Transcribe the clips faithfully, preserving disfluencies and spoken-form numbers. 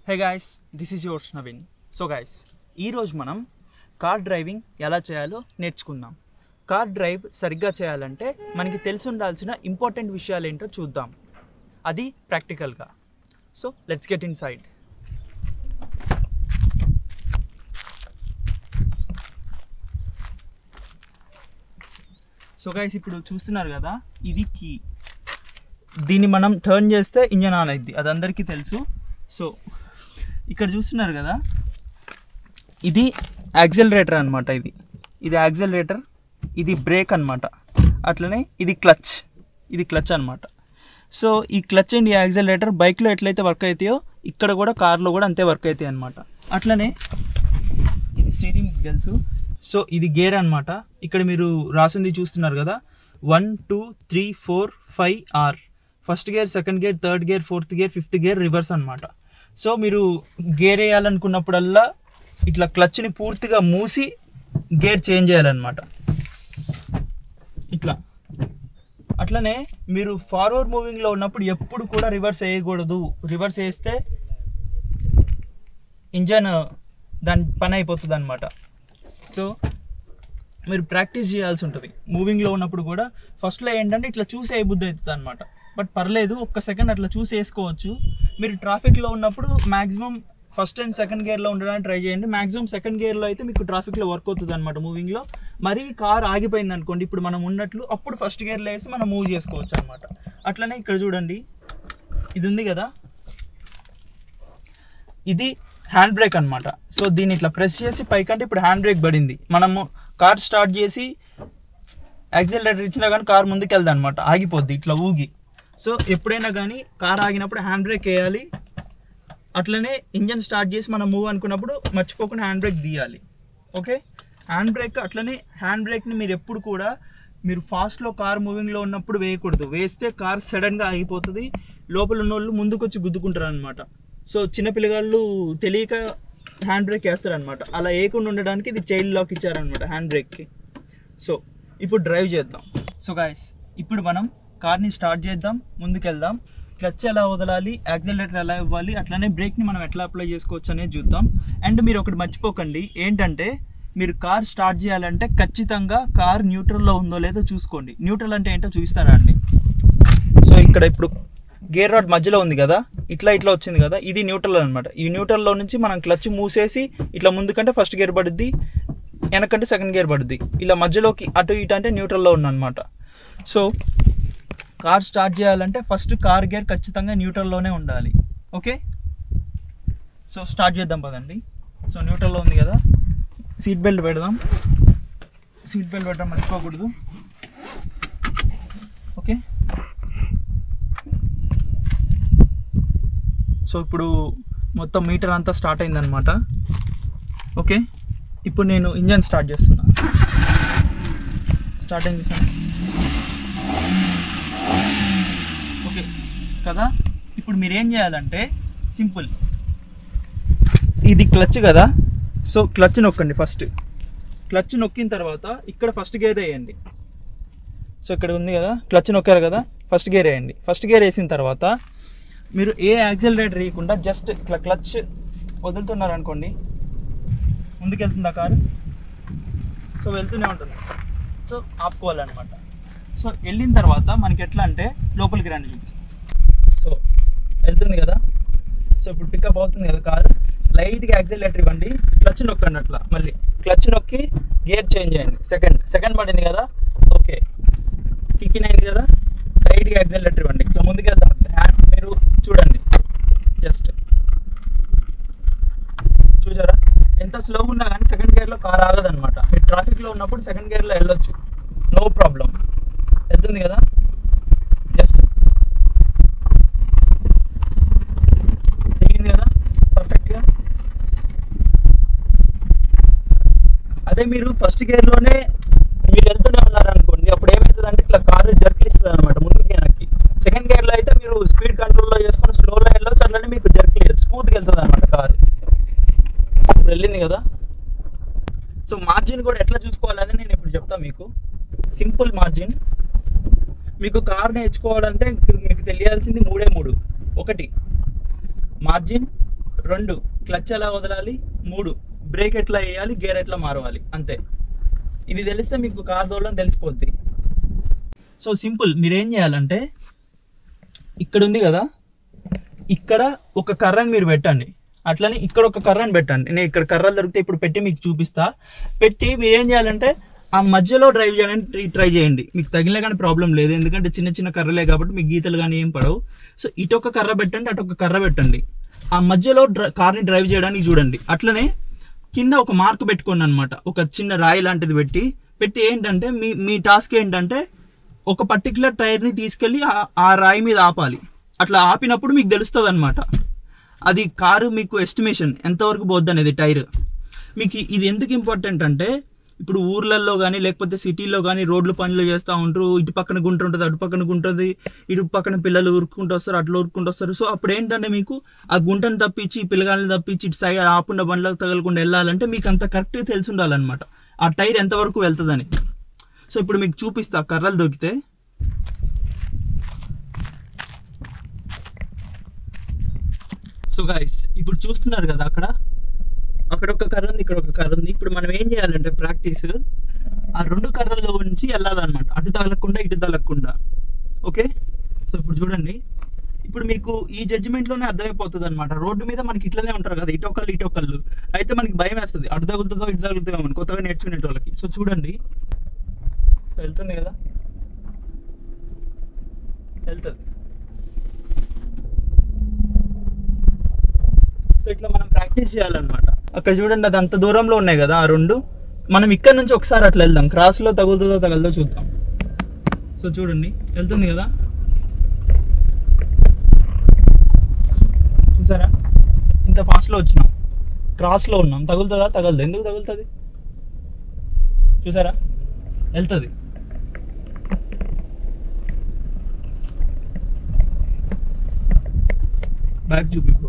Hey guys, this is yours Naveen. So guys, ఈరోజు మనం car driving ఎలా చేయాలో నేర్చుకుందాం. కార్ డ్రైవ్ సరిగ్గా చేయాలంటే మనకి తెలిసి ఉండాల్సిన ఇంపార్టెంట్ విషయాలు ఏంటో చూద్దాం, అది ప్రాక్టికల్గా. So let's get inside. So guys, ఇప్పుడు చూస్తున్నారు కదా, ఇది కీ. దీన్ని మనం టర్న్ చేస్తే ఇంజన్ ఆన్ అయింది, అది అందరికీ తెలుసు. సో ఇక్కడ చూస్తున్నారు కదా, ఇది యాక్సిలరేటర్ అనమాట. ఇది ఇది యాక్సిలరేటర్, ఇది బ్రేక్ అనమాట. అట్లనే ఇది క్లచ్, ఇది క్లచ్ అనమాట. సో ఈ క్లచ్ అండ్ ఈ యాక్సిలరేటర్ బైక్లో ఎట్లయితే వర్క్ అవుతాయో ఇక్కడ కూడా కార్లో కూడా అంతే వర్క్ అవుతాయి అనమాట. అట్లనే ఇది స్టీరింగ్ తెలుసు. సో ఇది గేర్ అనమాట. ఇక్కడ మీరు రాసింది చూస్తున్నారు కదా, one two three four five R. First gear, second gear, third gear, fourth gear, fifth gear, reverse అనమాట. సో మీరు గేర్ వేయాలనుకున్నప్పుడల్లా ఇట్లా క్లచ్ని పూర్తిగా మూసి గేర్ చేంజ్ చేయాలన్నమాట, ఇట్లా. అట్లనే మీరు ఫార్వర్డ్ మూవింగ్లో ఉన్నప్పుడు ఎప్పుడు కూడా రివర్స్ వేయకూడదు. రివర్స్ వేస్తే ఇంజన్ దాని పని అయిపోతుంది అనమాట. సో మీరు ప్రాక్టీస్ చేయాల్సి ఉంటుంది మూవింగ్లో ఉన్నప్పుడు కూడా. ఫస్ట్లో ఏంటంటే ఇట్లా చూసి వేయబుద్ధి అవుతుంది అనమాట, బట్ పర్లేదు, ఒక్క సెకండ్ అట్లా చూసి వేసుకోవచ్చు. మీరు ట్రాఫిక్లో ఉన్నప్పుడు మ్యాక్సిమం ఫస్ట్ అండ్ సెకండ్ గేర్లో ఉండడానికి ట్రై చేయండి. మ్యాక్సిమం సెకండ్ గేర్లో అయితే మీకు ట్రాఫిక్లో వర్క్ అవుతుంది అనమాట మూవింగ్లో. మరీ కార్ ఆగిపోయింది అనుకోండి, ఇప్పుడు మనం ఉన్నట్లు, అప్పుడు ఫస్ట్ గేర్లో వేసి మనం మూవ్ చేసుకోవచ్చు అనమాట. అట్లనే ఇక్కడ చూడండి, ఇది ఉంది కదా, ఇది హ్యాండ్ బ్రేక్ అనమాట. సో దీన్ని ఇట్లా ప్రెస్ చేసి పైకంటే ఇప్పుడు హ్యాండ్ బ్రేక్ పడింది. మనము కార్ స్టార్ట్ చేసి యాక్సిలరేటర్ ఇచ్చినా కానీ కార్ ముందుకు వెళ్దాం అనమాట, ఆగిపోద్ది ఇట్లా ఊగి. సో ఎప్పుడైనా కానీ కార్ ఆగినప్పుడు హ్యాండ్ బ్రేక్ వేయాలి. అట్లనే ఇంజన్ స్టార్ట్ చేసి మనం మూవ్ అనుకున్నప్పుడు మర్చిపోకుండా హ్యాండ్ బ్రేక్ తీయాలి. Okay, hand brake. అట్లనే హ్యాండ్ బ్రేక్ని మీరు ఎప్పుడు కూడా మీరు ఫాస్ట్లో కార్ మూవింగ్లో ఉన్నప్పుడు వేయకూడదు. వేస్తే కార్ సడన్గా ఆగిపోతుంది, లోపల ఉన్న వాళ్ళు ముందుకు వచ్చి గుద్దుకుంటారు అనమాట. సో చిన్నపిల్లగాళ్ళు తెలియక హ్యాండ్ బ్రేక్ వేస్తారనమాట. అలా వేయకుండా ఉండడానికి ఇది చైల్డ్ లాక్ ఇచ్చారనమాట హ్యాండ్ బ్రేక్కి. సో ఇప్పుడు డ్రైవ్ చేద్దాం. సో గాయస్, ఇప్పుడు మనం కార్ని స్టార్ట్ చేద్దాం, ముందుకెళ్దాం. క్లచ్ ఎలా వదలాలి, యాక్సిలరేటర్ ఎలా ఇవ్వాలి, అట్లనే బ్రేక్ని మనం ఎట్లా అప్లై చేసుకోవచ్చు అనేది చూద్దాం. అండ్ మీరు ఒకటి మర్చిపోకండి, ఏంటంటే మీరు కార్ స్టార్ట్ చేయాలంటే ఖచ్చితంగా కార్ న్యూట్రల్లో ఉందో లేదో చూసుకోండి. న్యూట్రల్ అంటే ఏంటో చూపిస్తారా అండి. సో ఇక్కడ ఇప్పుడు గేర్ రాడ్ మధ్యలో ఉంది కదా, ఇట్లా ఇట్లా వచ్చింది కదా, ఇది న్యూట్రల్ అనమాట. ఈ న్యూట్రల్లో నుంచి మనం క్లచ్ మూసేసి ఇట్లా ముందుకంటే ఫస్ట్ గేర్ పడుద్ది, వెనకంటే సెకండ్ గేర్ పడుద్ది. ఇలా మధ్యలోకి అటు ఇటు అంటే న్యూట్రల్లో ఉన్నమాట. సో కార్ స్టార్ట్ చేయాలంటే ఫస్ట్ కార్ గేర్ ఖచ్చితంగా న్యూట్రల్లోనే ఉండాలి. ఓకే, సో స్టార్ట్ చేద్దాం పదండి. సో న్యూట్రల్లో ఉంది కదా, సీట్ బెల్ట్ పెడదాం. సీట్ బెల్ట్ పెట్టడం మర్చిపోకూడదు. ఓకే, సో ఇప్పుడు మొత్తం మీటర్ అంతా స్టార్ట్ అయిందనమాట. ఓకే, ఇప్పుడు నేను ఇంజన్ స్టార్ట్ చేస్తున్నా. స్టార్ట్ అయింది సార్. ఓకే కదా, ఇప్పుడు మీరు ఏం చేయాలంటే సింపుల్, ఇది క్లచ్ కదా, సో క్లచ్ నొక్కండి. ఫస్ట్ క్లచ్ నొక్కిన తర్వాత ఇక్కడ ఫస్ట్ గేర్ వేయండి. సో ఇక్కడ ఉంది కదా, క్లచ్ నొక్కారు కదా, ఫస్ట్ గేర్ వేయండి. ఫస్ట్ గేర్ వేసిన తర్వాత మీరు ఏ యాక్సిలరేటర్ వేయకుండా జస్ట్ ఇట్లా క్లచ్ వదులుతున్నారు అనుకోండి, ముందుకెళ్తుంది ఆ కారు. సో వెళ్తూనే ఉంటుంది, సో ఆపుకోవాలన్నమాట. సో వెళ్ళిన తర్వాత మనకి ఎట్లా అంటే లోపలికి రండి చూపిస్తాం. సో వెళ్తుంది కదా, సో ఇప్పుడు పికప్ అవుతుంది కదా కారు, లైట్గా యాక్సిలరేటర్ ఇవ్వండి, క్లచ్ నొక్కండి. అట్లా మళ్ళీ క్లచ్ నొక్కి గేర్ చేంజ్ చేయండి. సెకండ్ సెకండ్ పడింది కదా, ఓకే, కిక్కిన్ అయింది కదా, లైట్గా యాక్సిలరేటర్ ఇవ్వండి. ఇట్లా ముందుకు వెళ్తాం. హ్యాండ్ మీరు చూడండి, జస్ట్ చూసారా ఎంత స్లోగా ఉన్నా కానీ సెకండ్ గేర్లో కార్ ఆగదనమాట. మీరు ట్రాఫిక్లో ఉన్నప్పుడు సెకండ్ గేర్లో వెళ్ళొచ్చు, నో ప్రాబ్లం. వెళ్తుంది కదా, జస్ట్ దిగింది కదా పర్ఫెక్ట్గా. అదే మీరు ఫస్ట్ గేర్లోనే మీరు వెళ్తూనే ఉన్నారనుకోండి, అప్పుడు ఏమవుతుంది అంటే ఇట్లా కారు జర్క్లు ఇస్తుంది అనమాట ముందుకి వెనక్కి. సెకండ్ గేర్లో అయితే మీరు స్పీడ్ కంట్రోల్లో చేసుకొని స్లోలో వెళ్ళొచ్చు, అట్లనే మీకు జర్క్లు స్మూత్గా వెళ్తుంది అనమాట కారు. ఇప్పుడు వెళ్ళింది కదా. సో మార్జిన్ కూడా ఎట్లా చూసుకోవాలని నేను ఇప్పుడు చెప్తాను మీకు. Simple margin. మీకు కార్ నేర్చుకోవాలంటే మీకు తెలియాల్సింది మూడే మూడు. ఒకటి మార్జిన్, రెండు క్లచ్ ఎలా వదలాలి, మూడు బ్రేక్ ఎట్లా వేయాలి, గేర్ ఎట్లా మారవాలి, అంతే. ఇది తెలిస్తే మీకు కార్ తోలడం తెలిసిపోద్ది. So simple. మీరు ఏం చేయాలంటే ఇక్కడ ఉంది కదా, ఇక్కడ ఒక కర్రని మీరు పెట్టండి, అట్లనే ఇక్కడ ఒక కర్రని పెట్టండి. నేను ఇక్కడ కర్రలు దొరికితే ఇప్పుడు పెట్టి మీకు చూపిస్తా. పెట్టి మీరు ఏం చేయాలంటే ఆ మధ్యలో డ్రైవ్ చేయడానికి ట్రై చేయండి. మీకు తగిలినా కానీ ప్రాబ్లం లేదు, ఎందుకంటే చిన్న చిన్న కర్రలే కాబట్టి మీకు గీతలు కానీ ఏం పడవు. సో ఇటు ఒక కర్ర పెట్టండి, అటు ఒక కర్ర పెట్టండి, ఆ మధ్యలో కార్ని డ్రైవ్ చేయడానికి చూడండి. అట్లనే కింద ఒక మార్క్ పెట్టుకోండి అనమాట, ఒక చిన్న రాయి లాంటిది పెట్టి పెట్టి ఏంటంటే మీ మీ టాస్క్ ఏంటంటే ఒక పర్టికులర్ టైర్ని తీసుకెళ్ళి ఆ రాయి మీద ఆపాలి. అట్లా ఆపినప్పుడు మీకు తెలుస్తుంది అనమాట అది కారు మీకు ఎస్టిమేషన్ ఎంతవరకు పోద్ది అనేది టైర్. మీకు ఇది ఎందుకు ఇంపార్టెంట్ అంటే ఇప్పుడు ఊర్లలో కానీ లేకపోతే సిటీలో కానీ రోడ్లు పనులు చేస్తూ ఉంటారు, ఇటు పక్కన గుంట ఉంటుంది, అటు పక్కన గుంట ఉంటుంది, ఇటు పక్కన పిల్లలు ఉరుక్కుంటూ వస్తారు, అట్లా ఉరుక్కుంటూ వస్తారు. సో అప్పుడు ఏంటంటే మీకు ఆ గుంటను తప్పించి పిల్లగాళ్ళని తప్పించి ఇటు సైడ్ ఆకుండా బండ్లకు తగలకుండా వెళ్ళాలంటే మీకు అంత కరెక్ట్గా తెలిసి ఉండాలన్నమాట ఆ టైర్ ఎంతవరకు వెళ్తుందని. సో ఇప్పుడు మీకు చూపిస్తా కర్రలు దొరికితే. సో గైస్ ఇప్పుడు చూస్తున్నారు కదా, అక్కడ అక్కడ ఒక కర్ర ఉంది, ఇక్కడ ఒక కర్ర ఉంది. ఇప్పుడు మనం ఏం చేయాలంటే ప్రాక్టీస్ ఆ రెండు కర్రల్లో నుంచి వెళ్ళాలన్నమాట, అటు తగలకుండా ఇటు తగలకుండా. ఓకే. సో ఇప్పుడు చూడండి, ఇప్పుడు మీకు ఈ జడ్జిమెంట్లోనే అర్థమైపోతుంది అనమాట. రోడ్డు మీద మనకి ఇట్లనే ఉంటారు కదా, ఇటొకళ్ళు ఇటొకళ్ళు, అయితే మనకి భయం వేస్తుంది అటు తగులుతుందో ఇటు తగులుతుందో అని కొత్తగా నేర్చుకునే వాళ్ళకి. సో చూడండి వెళ్తుంది కదా, వెళ్తుంది. సో ఇట్లా మనం ప్రాక్టీస్ చేయాలన్నమాట. అక్కడ చూడండి అది అంత దూరంలో ఉన్నాయి కదా ఆ రెండు, మనం ఇక్కడ నుంచి ఒకసారి అట్లా వెళ్దాం, క్రాస్లో తగులుతుందో తగలదో చూద్దాం. సో చూడండి వెళ్తుంది కదా, చూసారా ఇంత ఫాస్ట్లో వచ్చినాం, క్రాస్లో ఉన్నాం, తగులుతుందా తగలదు, ఎందుకు తగులుతుంది చూసారా, వెళ్తుంది. బ్యాక్ చూపి బ్రో.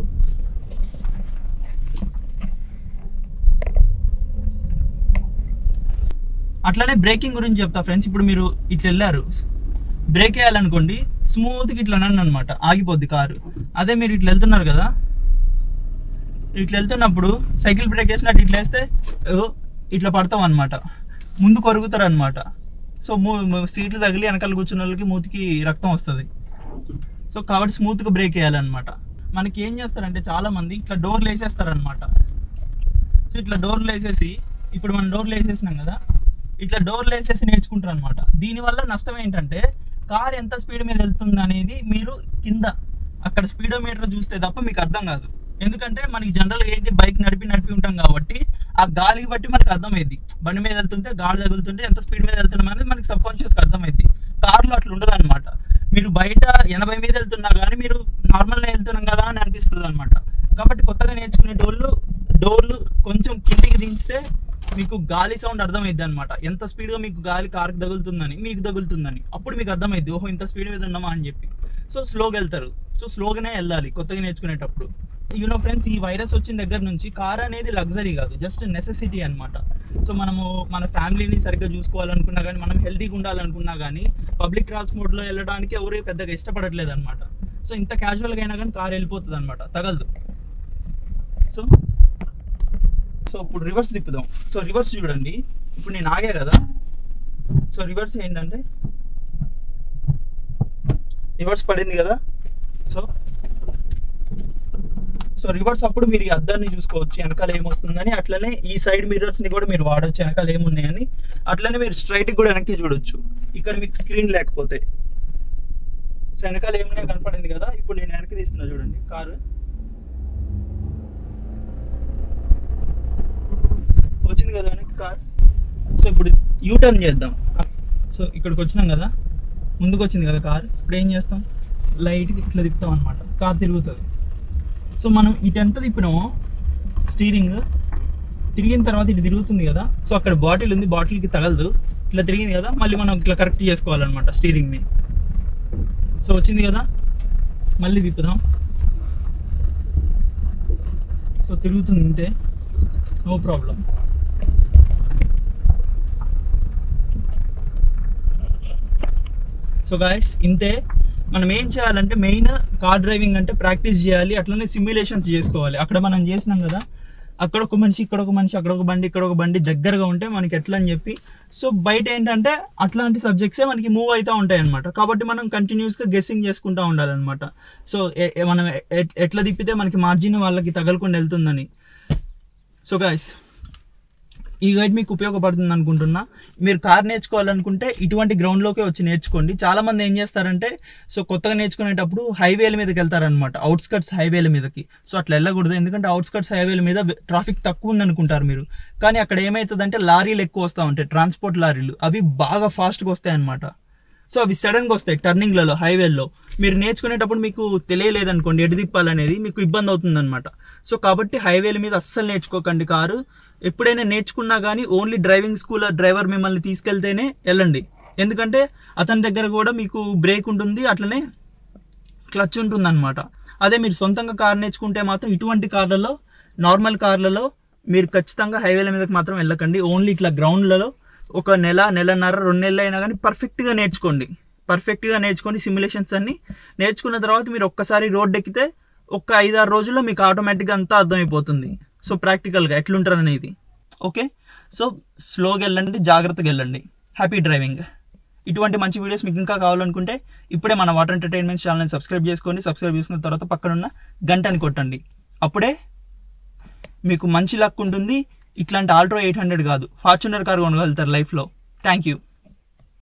అట్లానే బ్రేకింగ్ గురించి చెప్తా ఫ్రెండ్స్. ఇప్పుడు మీరు ఇట్లా వెళ్ళారు, బ్రేక్ వేయాలనుకోండి స్మూత్గా ఇట్లా అనండి అనమాట, ఆగిపోద్ది కారు. అదే మీరు ఇట్లా వెళ్తున్నారు కదా, ఇట్లా వెళ్తున్నప్పుడు సైకిల్ బ్రేక్ వేసినట్టు ఇట్లా వేస్తే ఇట్లా పడతాం అనమాట, ముందు కొరుగుతారు అనమాట. సో సీట్లు తగిలి వెనకాల కూర్చున్న వాళ్ళకి మూతికి రక్తం వస్తుంది. సో కాబట్టి స్మూత్గా బ్రేక్ వేయాలన్నమాట. మనకి ఏం చేస్తారంటే చాలామంది ఇట్లా డోర్లు వేసేస్తారనమాట. సో ఇట్లా డోర్లు వేసేసి, ఇప్పుడు మనం డోర్లు వేసేసినాం కదా, ఇట్లా డోర్లు వేసేసి నేర్చుకుంటారు అనమాట. దీనివల్ల నష్టం ఏంటంటే కార్ ఎంత స్పీడ్ మీద వెళ్తుంది అనేది మీరు కింద అక్కడ స్పీడోమీటర్ చూస్తే తప్ప మీకు అర్థం కాదు. ఎందుకంటే మనకి జనరల్గా ఏంటి బైక్ నడిపి నడిపి ఉంటాం కాబట్టి ఆ గాలికి బట్టి మనకు అర్థమైంది. బండి మీద వెళ్తుంటే గాలి తగులుతుంటే ఎంత స్పీడ్ మీద వెళ్తున్నాం అనేది మనకి సబ్ కాన్షియస్గా అర్థమైంది. కార్లో అట్లా ఉండదు అనమాట. మీరు బయట ఎనభై మీద వెళ్తున్నా కానీ మీరు నార్మల్గా వెళ్తున్నాం కదా అని అనిపిస్తుంది అనమాట. కాబట్టి కొత్తగా నేర్చుకునే డోర్లు డోర్లు కొంచెం కిందికి దించితే మీకు గాలి సౌండ్ అర్థమైద్ది అనమాట, ఎంత స్పీడ్గా మీకు గాలి కార్కి తగులుతుందని మీకు తగులుతుందని. అప్పుడు మీకు అర్థమైద్ది, ఓహో ఇంత స్పీడ్ మీద ఉన్నామా అని చెప్పి. సో స్లోగా వెళ్తారు. సో స్లోగానే వెళ్ళాలి కొత్తగా నేర్చుకునేటప్పుడు. యూనో ఫ్రెండ్స్, ఈ వైరస్ వచ్చిన దగ్గర నుంచి కార్ అనేది లగ్జరీ కాదు, జస్ట్ నెసెసిటీ అనమాట. సో మనము మన ఫ్యామిలీని సరిగ్గా చూసుకోవాలనుకున్నా కానీ, మనం హెల్తీగా ఉండాలనుకున్నా కానీ పబ్లిక్ ట్రాన్స్పోర్ట్లో వెళ్ళడానికి ఎవరు పెద్దగా ఇష్టపడట్లేదు అనమాట. సో ఇంత క్యాజువల్గా అయినా కానీ కార్ వెళ్ళిపోతుంది అనమాట, తగలదు. సో సో ఇప్పుడు రివర్స్ తిప్పుదాం. సో రివర్స్ చూడండి, ఇప్పుడు నేను ఆగా కదా. సో రివర్స్ ఏంటంటే రివర్స్ పడింది కదా. సో సో రివర్స్ అప్పుడు మీరు ఈ అద్దాన్ని చూసుకోవచ్చు వెనకాల ఏమొస్తుందని. అట్లనే ఈ సైడ్ మిర్రర్స్ని కూడా మీరు వాడవచ్చు వెనకాల ఏమున్నాయని. అట్లనే మీరు స్ట్రైట్కి కూడా వెనక్కి చూడొచ్చు ఇక్కడ మీకు స్క్రీన్ లేకపోతే. సో వెనకాల ఏమున్నాయో కనపడింది కదా. ఇప్పుడు నేను వెనక్కి తీస్తున్నా చూడండి కారు. వచ్చింది కదా వెనక్కి కార్. సో ఇప్పుడు యూటర్న్ చేద్దాం. సో ఇక్కడికి వచ్చినాం కదా, ముందుకు వచ్చింది కదా కార్. ఇప్పుడు ఏం చేస్తాం, లైట్గా ఇట్లా తిప్పుతాం అనమాట, కార్ తిరుగుతుంది. సో మనం ఇటు ఎంత తిప్పినామో స్టీరింగ్ తిరిగిన తర్వాత ఇటు తిరుగుతుంది కదా. సో అక్కడ బాటిల్ ఉంది, బాటిల్కి తగలదు, ఇట్లా తిరిగింది కదా. మళ్ళీ మనం ఇట్లా కరెక్ట్ చేసుకోవాలన్నమాట స్టీరింగ్ని. సో వచ్చింది కదా, మళ్ళీ తిప్పుదాం. సో తిరుగుతుంది ఇంతే, నో ప్రాబ్లం. సో గాయస్ ఇంతే. మనం ఏం చేయాలంటే మెయిన్ కార్ డ్రైవింగ్ అంటే ప్రాక్టీస్ చేయాలి, అట్లనే సిమ్యులేషన్స్ చేసుకోవాలి. అక్కడ మనం చేసినాం కదా, అక్కడ ఒక మనిషి, ఇక్కడ ఒక మనిషి, అక్కడ ఒక బండి, ఇక్కడ ఒక బండి దగ్గరగా ఉంటే మనకి ఎట్లా అని చెప్పి. సో బయట ఏంటంటే అట్లాంటి సబ్జెక్ట్సే మనకి మూవ్ అవుతూ ఉంటాయి అనమాట. కాబట్టి మనం కంటిన్యూస్గా గెస్సింగ్ చేసుకుంటూ ఉండాలన్నమాట. సో మనం ఎట్లా తిప్పితే మనకి మార్జిన్ వాళ్ళకి తగలకుండా వెళ్తుందని. సో గైస్, ఈ గైడ్ మీకు ఉపయోగపడుతుంది అనుకుంటున్నా. మీరు కార్ నేర్చుకోవాలనుకుంటే ఇటువంటి గ్రౌండ్లోకి వచ్చి నేర్చుకోండి. చాలామంది ఏం చేస్తారంటే, సో కొత్తగా నేర్చుకునేటప్పుడు హైవేల మీదకి వెళ్తారనమాట, అవుట్స్కట్స్ హైవేల మీదకి. సో అట్లా వెళ్ళకూడదు, ఎందుకంటే అవుట్స్కట్స్ హైవేల మీద ట్రాఫిక్ తక్కువ ఉందనుకుంటారు మీరు, కానీ అక్కడ ఏమవుతుందంటే లారీలు ఎక్కువ వస్తూ ఉంటాయి, ట్రాన్స్పోర్ట్ లారీలు. అవి బాగా ఫాస్ట్గా వస్తాయి అనమాట. సో అవి సడన్గా వస్తాయి టర్నింగ్లలో, హైవేల్లో. మీరు నేర్చుకునేటప్పుడు మీకు తెలియలేదనుకోండి ఎటు తిప్పాలనేది, మీకు ఇబ్బంది అవుతుంది అనమాట. సో కాబట్టి హైవేల మీద అస్సలు నేర్చుకోకండి కారు. ఎప్పుడైనా నేర్చుకున్నా కానీ ఓన్లీ డ్రైవింగ్ స్కూల్ డ్రైవర్ మిమ్మల్ని తీసుకెళ్తేనే వెళ్ళండి, ఎందుకంటే అతని దగ్గర కూడా మీకు బ్రేక్ ఉంటుంది, అట్లనే క్లచ్ ఉంటుంది అనమాట. అదే మీరు సొంతంగా కార్ నేర్చుకుంటే మాత్రం ఇటువంటి కార్లలో, నార్మల్ కార్లలో మీరు ఖచ్చితంగా హైవేల మీదకి మాత్రం వెళ్ళకండి. ఓన్లీ ఇట్లా గ్రౌండ్లలో ఒక నెల, నెలన్నర, రెండు నెలలు అయినా కానీ పర్ఫెక్ట్గా నేర్చుకోండి. పర్ఫెక్ట్గా నేర్చుకోండి సిమ్యులేషన్స్ అన్ని నేర్చుకున్న తర్వాత మీరు ఒక్కసారి రోడ్ ఎక్కితే ఒక్క ఐదారు రోజుల్లో మీకు ఆటోమేటిక్గా అంతా అర్థమైపోతుంది. సో ప్రాక్టికల్గా ఎట్లుంటారు అనేది. ఓకే, సో స్లోగా వెళ్ళండి, జాగ్రత్తగా వెళ్ళండి. Happy driving. ఇటువంటి మంచి వీడియోస్ మీకు ఇంకా కావాలనుకుంటే ఇప్పుడే మన వాటర్ ఎంటర్టైన్మెంట్ ఛానల్ని సబ్స్క్రైబ్ చేసుకోండి. సబ్స్క్రైబ్ చేసుకున్న తర్వాత పక్కనున్న గంటని కొట్టండి. అప్పుడే మీకు మంచి లక్ ఉంటుంది. ఇట్లాంటి ఆల్ట్రో ఎయిట్ హండ్రెడ్ కాదు, ఫార్చునర్ కార్ కొనగలుగుతారు లైఫ్లో. Thank you.